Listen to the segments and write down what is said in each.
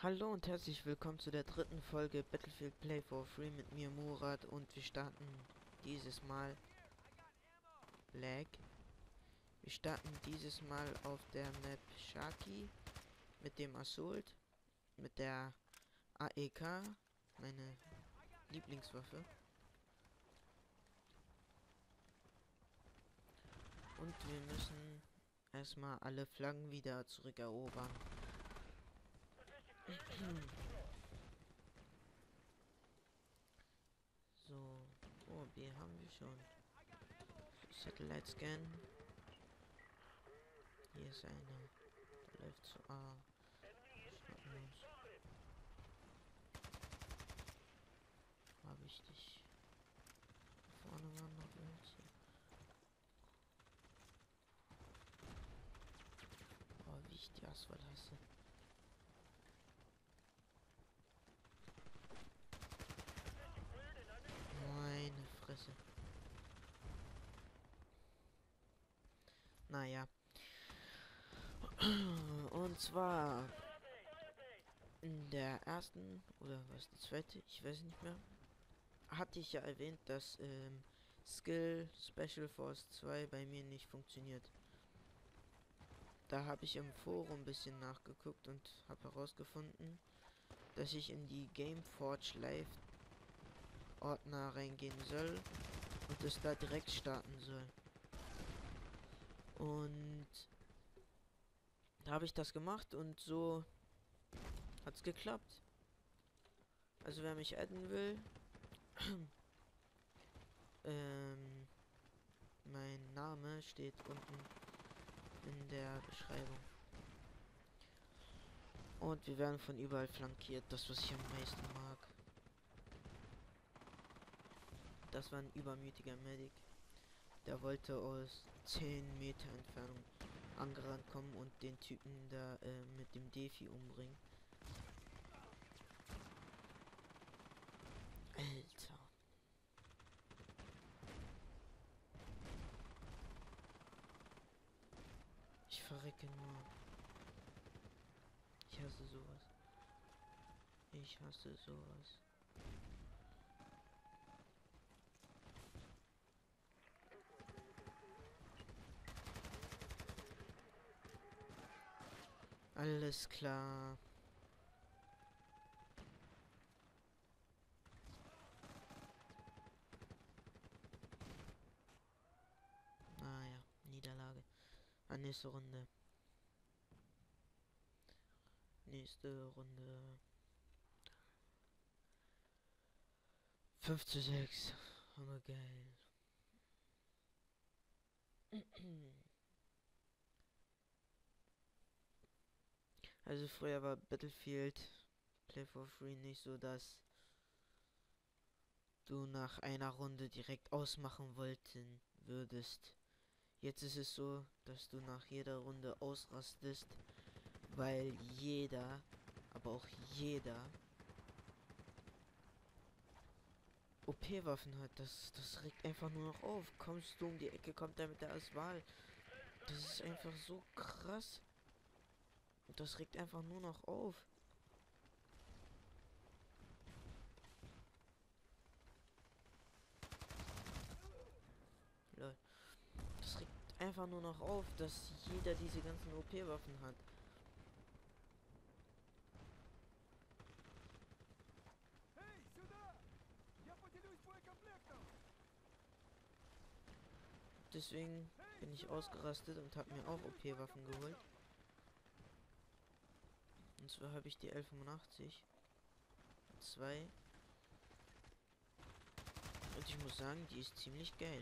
Hallo und herzlich willkommen zu der dritten Folge Battlefield Play for Free mit mir Murat, und wir starten dieses Mal Lag. Wir starten dieses Mal auf der Map Shaki mit dem Assault, mit der AEK, meine Lieblingswaffe. Und wir müssen erstmal alle Flaggen wieder zurückerobern. So, oh, B haben wir schon. Satellite Scan. Hier ist eine. Der läuft zu A. Schnappen wir uns. War wichtig. Vorne waren noch welche. Oh, wie ich die Asphalt hasse. Meine Fresse. Naja. Und zwar in der ersten, oder was, die zweite, ich weiß nicht mehr, hatte ich ja erwähnt, dass Skill Special Force 2 bei mir nicht funktioniert. Da habe ich im Forum ein bisschen nachgeguckt und habe herausgefunden, dass ich in die Gameforge Live Ordner reingehen soll und es da direkt starten soll. Und da habe ich das gemacht und so hat's geklappt. Also wer mich adden will, mein Name steht unten in der Beschreibung. Und wir werden von überall flankiert, das was ich am meisten mag. Das war ein übermütiger Medic. Der wollte aus 10 Meter Entfernung angerannt kommen und den Typen da mit dem Defi umbringen. Alter. Ich verrecke nur. Ich hasse sowas. Ich hasse sowas. Alles klar. Naja, Niederlage. Nächste Runde. Nächste Runde. 5:6. Aber geil. Also früher war Battlefield Play for Free nicht so, dass du nach einer Runde direkt ausmachen wollten würdest. Jetzt ist es so, dass du nach jeder Runde ausrastest, weil jeder, aber auch jeder OP-Waffen hat. Das regt einfach nur noch auf. Kommst du um die Ecke, kommt er mit der Aswal. Das ist einfach so krass. Und das regt einfach nur noch auf. Lol. Das regt einfach nur noch auf, dass jeder diese ganzen OP-Waffen hat. Deswegen bin ich ausgerastet und habe mir auch OP-Waffen geholt. Und zwar habe ich die L85. 2. Und ich muss sagen, die ist ziemlich geil.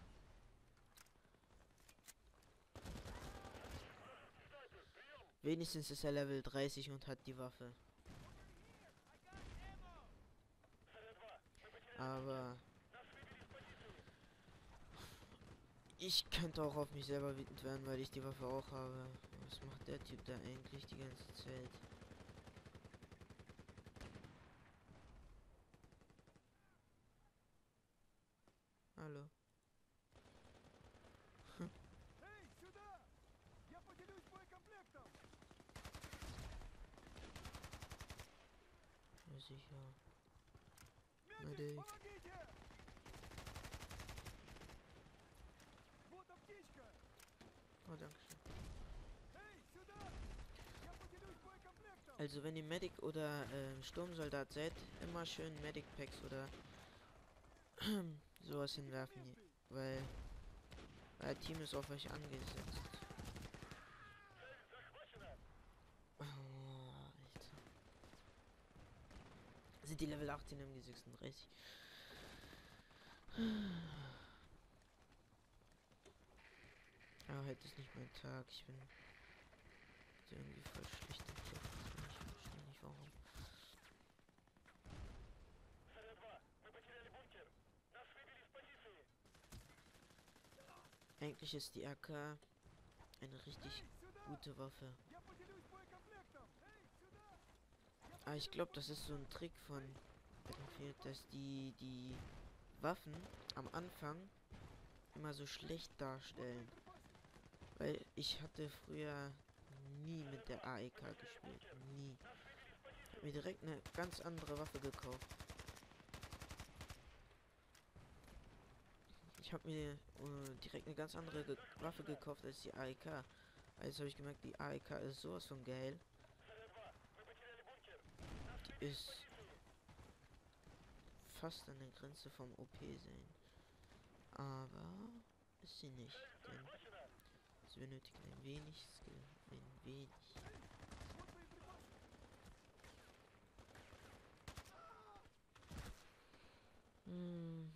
Wenigstens ist er Level 30 und hat die Waffe. Aber ich könnte auch auf mich selber wütend werden, weil ich die Waffe auch habe. Was macht der Typ da eigentlich die ganze Zeit? Hallo. Сюда! Я поделюсь боекомплектом! sicher. Медик, Medic. помогите! Вот аптечка! Oh, danke schön. Эй, сюда! Я поделюсь боекомплектом! Also wenn ihr Medic oder Sturmsoldat seid, immer schön Medic Packs oder sowas hinwerfen, weil euer Team ist auf euch angesetzt. Oh, Alter. Sind die Level 18 MG36? Aber heute ist nicht mein Tag. Ich bin irgendwie voll schlecht im Kopf. Ich verstehe nicht warum. Eigentlich ist die AK eine richtig Эй, сюда! gute Waffe. Я поделюсь боекомплектом! Эй, сюда! Aber ich glaube, das ist so ein Trick von Battlefield, dass die Waffen am Anfang immer so schlecht darstellen. Weil ich hatte früher nie mit der AEK gespielt. Nie. Ich hab mir direkt eine ganz andere Waffe gekauft. Ich habe mir direkt eine ganz andere Waffe gekauft als die AEK. Also habe ich gemerkt, die AEK ist sowas von geil. Die ist fast an der Grenze vom OP sein. Aber ist sie nicht, denn sie benötigt ein wenig Skill. Ein wenig. Вот боеприпасы! Hm.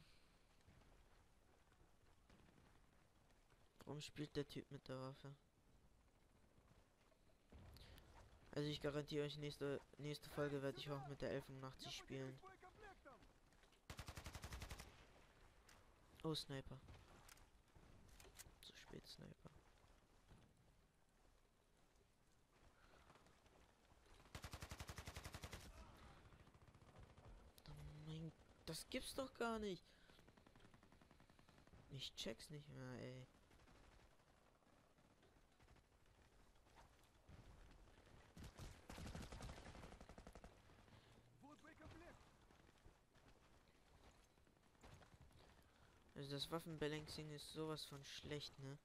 Warum spielt der Typ mit der Waffe? Also ich garantiere euch, nächste Folge werde ich auch mit der 1180 Я spielen. поделюсь боекомплектом! Oh, Sniper. Zu spät, Sniper. Oh mein, das gibt's doch gar nicht. Ich check's nicht mehr, ey. Вот боекомплект! Also das Waffenbalancing ist sowas von schlecht, ne?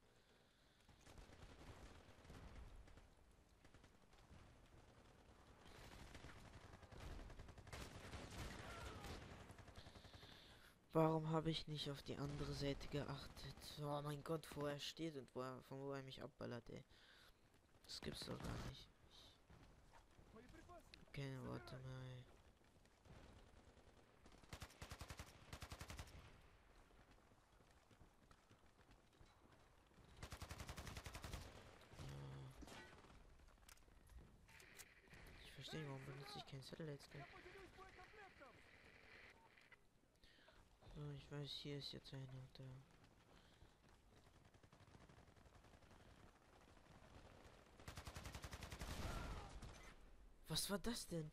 Warum habe ich nicht auf die andere Seite geachtet? Oh mein Gott, wo er steht und von wo er mich abballert, ey. Das gibt's doch gar nicht. Боеприпасы! Keine Worte mehr, ey. Ja. Ich verstehe, warum benutze ich kein Satellite Scan? Я поделюсь боекомплектом! So, ich weiß, hier ist jetzt einer da. Was war das denn?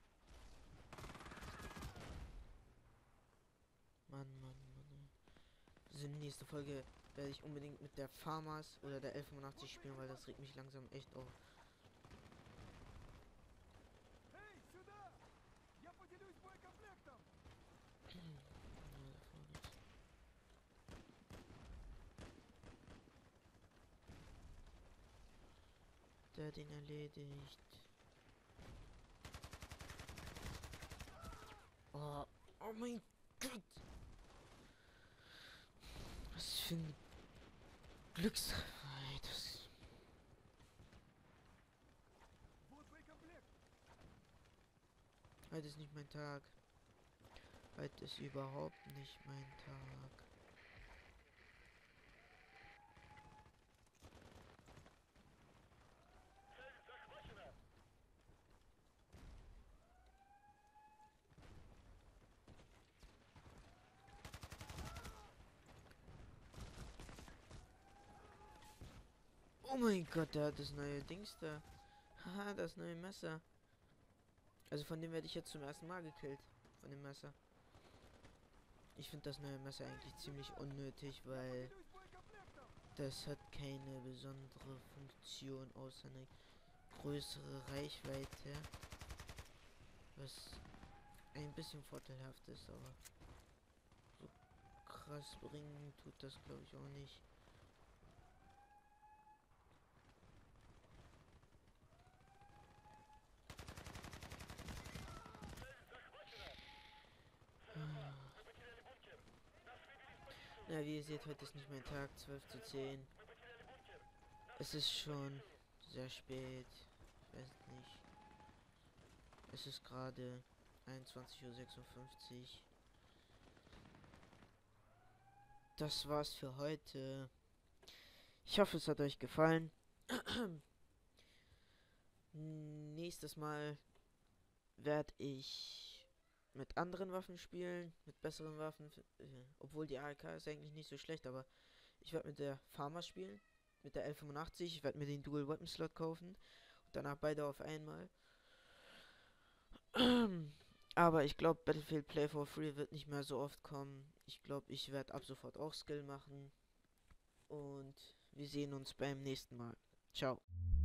Mann, Mann, Mann. Also in der nächsten Folge werde ich unbedingt mit der Farmers oder der 1185 spielen, weil das regt mich langsam echt auf. Эй, сюда! Я поделюсь боекомплектом! Ja, da vorne ist. Der hat ihn erledigt. Oh, oh mein Gott! Was für ein Glückstreffer, ey, das. Вот боекомплект! Heute ist nicht mein Tag. Heute ist überhaupt nicht mein Tag. Oh mein Gott, der hat das neue Dings da. Haha, das neue Messer. Also von dem werde ich jetzt zum ersten Mal gekillt. Von dem Messer. Ich finde das neue Messer eigentlich ziemlich unnötig, weil Поделюсь боекомплектом! das hat keine besondere Funktion außer eine größere Reichweite. Was ein bisschen vorteilhaft ist, aber so krass bringen tut das glaube ich auch nicht. Na, wie ihr seht, heute ist nicht mein Tag, 12:10. Es ist schon sehr spät. Ich weiß nicht. Es ist gerade 21:56 Uhr. Das war's für heute. Ich hoffe, es hat euch gefallen. Nächstes Mal werde ich mit anderen Waffen spielen, mit besseren Waffen. Obwohl die AK ist eigentlich nicht so schlecht, aber ich werde mit der Farmer spielen, mit der L85. Ich werde mir den Dual Weapon Slot kaufen und danach beide auf einmal. Aber ich glaube, Battlefield Play for Free wird nicht mehr so oft kommen. Ich glaube, ich werde ab sofort auch Skill machen. Und wir sehen uns beim nächsten Mal. Ciao.